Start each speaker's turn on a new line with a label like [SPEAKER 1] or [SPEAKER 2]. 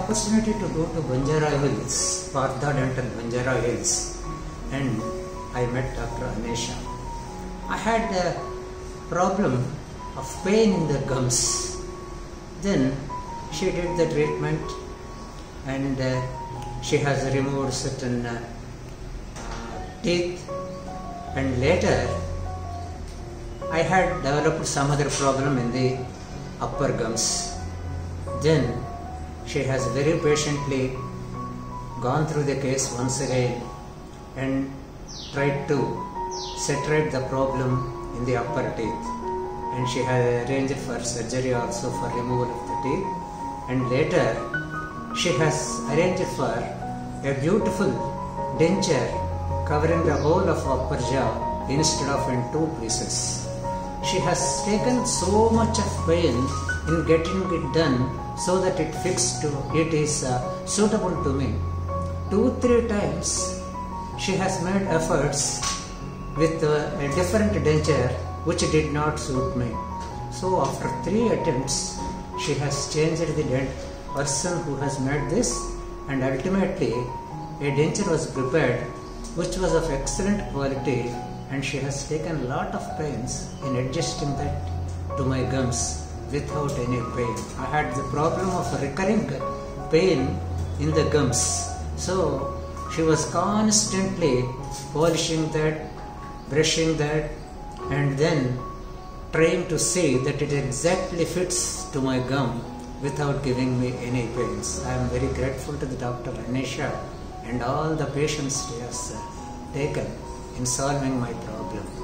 [SPEAKER 1] opportunity to go to Banjara Hills, Partha Dental Banjara Hills, and I met Dr. Anisha. I had a problem of pain in the gums. Then she did the treatment and she has removed certain teeth, and later I had developed some other problem in the upper gums. Then she has very patiently gone through the case once again and tried to set right the problem in the upper teeth, and she has arranged for surgery also for removal of the teeth, and later she has arranged for a beautiful denture covering the whole of upper jaw instead of in two pieces. She has taken so much of pain in getting it done so that it is suitable to me. 2-3 times she has made efforts with a different denture which did not suit me. So after 3 attempts she has changed the person who has made this, and ultimately a denture was prepared which was of excellent quality, and she has taken a lot of pains in adjusting that to my gums without any pain. I had the problem of recurring pain in the gums, so she was constantly polishing that, brushing that, and then trying to see that it exactly fits to my gum without giving me any pains. I am very grateful to the Dr. Anisha and all the patients she has taken in solving my problem.